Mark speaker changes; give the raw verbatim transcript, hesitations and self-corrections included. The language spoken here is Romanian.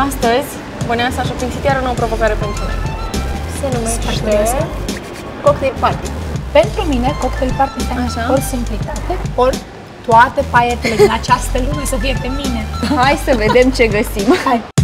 Speaker 1: Astăzi, Băneasa Shopping City are o nouă provocare pentru noi. Se numește Cocktail Party.
Speaker 2: Pentru mine, cocktail party înseamnă
Speaker 1: Așa.
Speaker 2: ori simplitate, ori toate paietele din această lume să fie pe mine.
Speaker 1: Hai să vedem ce găsim.
Speaker 2: Hai!